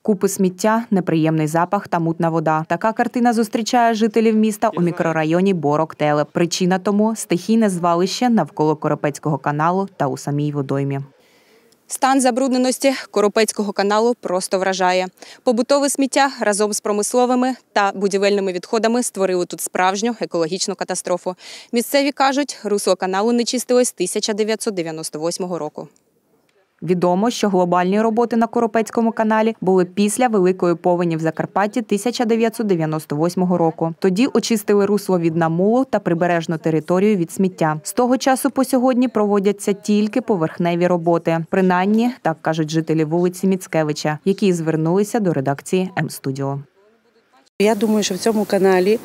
Купи сміття, неприємний запах та мутна вода. Така картина зустрічає жителів міста у мікрорайоні Борок-Телеп. Причина тому – стихійне звалище навколо Коропецького каналу та у самій водоймі. Стан забрудненості Коропецького каналу просто вражає. Побутове сміття разом з промисловими та будівельними відходами створили тут справжню екологічну катастрофу. Місцеві кажуть, русло каналу не чистилось з 1998 року. Відомо, що глобальні роботи на Коропецькому каналі були після Великої повені в Закарпатті 1998 року. Тоді очистили русло від намулу та прибережну територію від сміття. З того часу по сьогодні проводяться тільки поверхневі роботи. Принаймні, так кажуть жителі вулиці Міцкевича, які звернулися до редакції М-студіо. Я думаю, що в цьому каналі,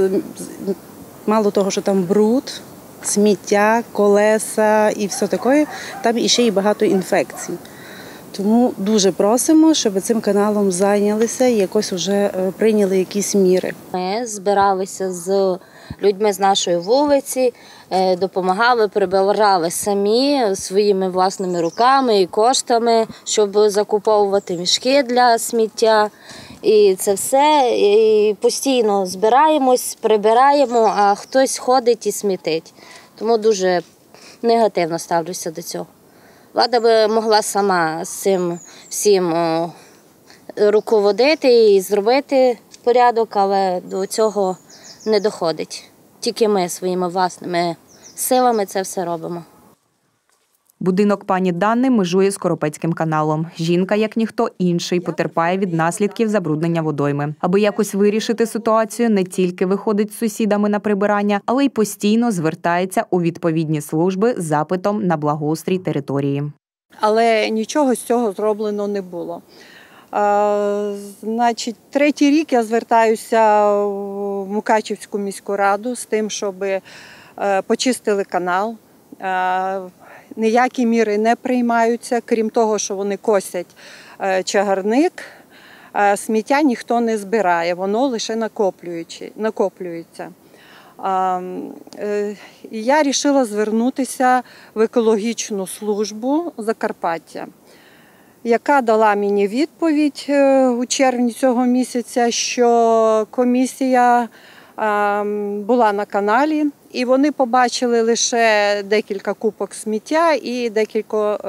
мало того, що там бруд, сміття, колеса і все таке, там іще й багато інфекцій. Тому дуже просимо, щоб цим каналом зайнялися і якось вже прийняли якісь міри. Ми збиралися з людьми з нашої вулиці, допомагали, прибирали самі своїми власними руками і коштами, щоб закуповувати мішки для сміття. І це все, і постійно збираємось, прибираємо, а хтось ходить і смітить. Тому дуже негативно ставлюся до цього. Влада би могла сама з цим всім руководити і зробити порядок, але до цього не доходить. Тільки ми своїми власними силами це все робимо. Будинок пані Дани межує з Коропецьким каналом. Жінка, як ніхто інший, потерпає від наслідків забруднення водойми. Аби якось вирішити ситуацію, не тільки виходить з сусідами на прибирання, але й постійно звертається у відповідні служби з запитом на благоустрій території. Але нічого з цього зроблено не було. Значить, третій рік я звертаюся в Мукачівську міську раду з тим, щоб почистили канал. Ніякі міри не приймаються, крім того, що вони косять чагарник, сміття ніхто не збирає, воно лише накоплюється. Я вирішила звернутися в екологічну службу Закарпаття, яка дала мені відповідь у червні цього місяця, що комісія була на каналі, і вони побачили лише декілька купок сміття і декілька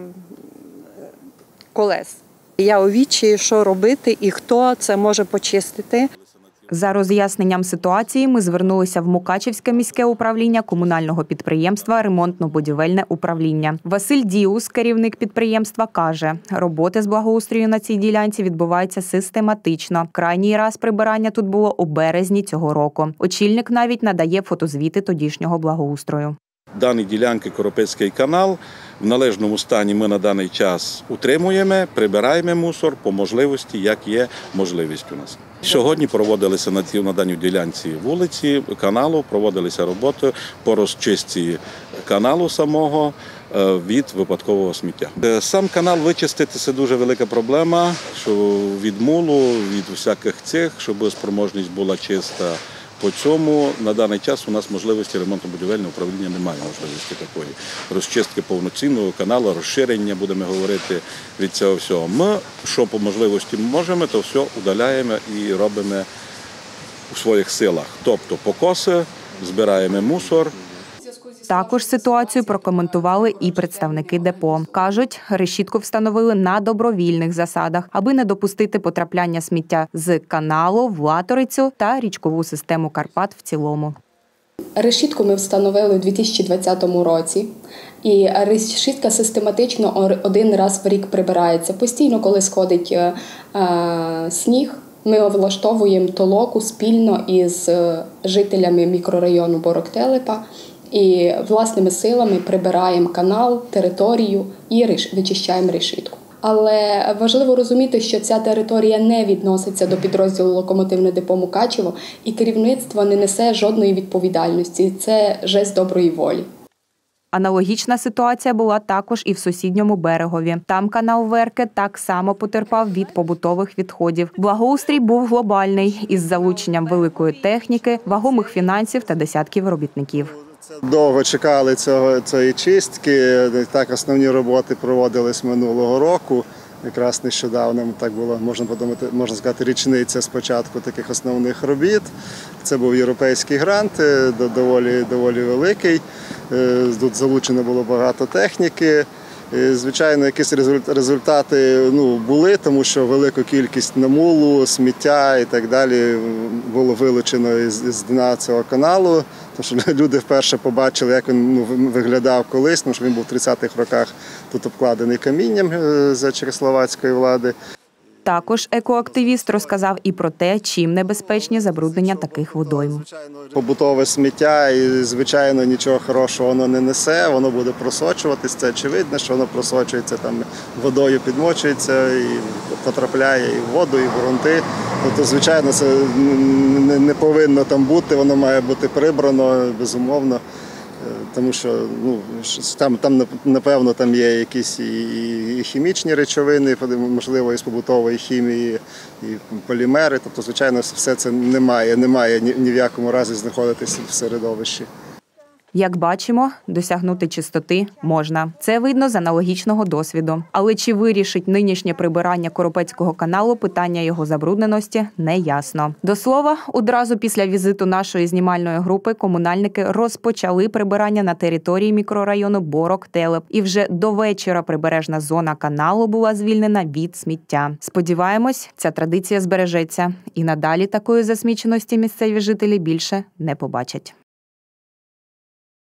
колес. Я у відчаї, що робити і хто це може почистити. За роз'ясненням ситуації ми звернулися в Мукачівське міське управління комунального підприємства «Ремонтно-будівельне управління». Василь Діус, керівник підприємства, каже, роботи з благоустрою на цій ділянці відбуваються систематично. Крайній раз прибирання тут було у березні цього року. Очільник навіть надає фотозвіти тодішнього благоустрою. Дані ділянки Коропецький канал в належному стані ми на даний час утримуємо, прибираємо мусор по можливості, як є можливість у нас. Сьогодні проводилися на даній ділянці вулиці, каналу, проводилися роботи по розчистці каналу самого від випадкового сміття. Сам канал вичистити – це дуже велика проблема, що від мулу, від всяких цих, щоб спроможність була чиста. По цьому на даний час у нас можливості ремонтно-будівельного управління немає можливості такої. Розчистки повноцінного каналу, розширення, будемо говорити, від цього всього. Ми, що по можливості можемо, то все удаляємо і робимо у своїх силах. Тобто покоси, збираємо мусор. Також ситуацію прокоментували і представники депо. Кажуть, решітку встановили на добровільних засадах, аби не допустити потрапляння сміття з каналу в Латорицю та річкову систему Карпат в цілому. Решітку ми встановили у 2020 році. І решітка систематично один раз в рік прибирається. Постійно, коли сходить сніг, ми влаштовуємо толоку спільно із жителями мікрорайону Борок-Телепа. І власними силами прибираємо канал, територію і вичищаємо решітку. Але важливо розуміти, що ця територія не відноситься до підрозділу локомотивне депо Мукачево, і керівництво не несе жодної відповідальності. Це жест доброї волі. Аналогічна ситуація була також і в сусідньому Берегові. Там канал Верке так само потерпав від побутових відходів. Благоустрій був глобальний, із залученням великої техніки, вагомих фінансів та десятків робітників. Довго чекали цієї чистки, так основні роботи проводились минулого року. якраз нещодавно так було, можна сказати, річниця спочатку таких основних робіт. Це був європейський грант, доволі великий. Тут залучено було багато техніки. Звичайно, якісь результати були, тому що велику кількість намулу, сміття і так далі було вилучено з дна цього каналу. Тому що люди вперше побачили, як він виглядав колись, тому що він був в 30-х роках тут обкладений камінням за чехословацької влади. Також екоактивіст розказав і про те, чим небезпечні забруднення таких водойм. Побутове сміття і, звичайно, нічого хорошого воно не несе, воно буде просочуватись, це очевидно, що воно просочується, там водою підмочується і потрапляє і в воду, і в ґрунти. Тобто, звичайно, це не повинно там бути, воно має бути прибрано, безумовно. Тому що там, напевно, там є якісь і хімічні речовини, можливо, із побутової хімії, і полімери. Тобто, звичайно, все це не має ні в якому разі знаходитися в середовищі. Як бачимо, досягнути чистоти можна. Це видно з аналогічного досвіду. Але чи вирішить нинішнє прибирання Коропецького каналу питання його забрудненості – не ясно. До слова, одразу після візиту нашої знімальної групи комунальники розпочали прибирання на території мікрорайону Борок-Телеп. І вже до вечора прибережна зона каналу була звільнена від сміття. Сподіваємось, ця традиція збережеться. І надалі такої засміченості місцеві жителі більше не побачать.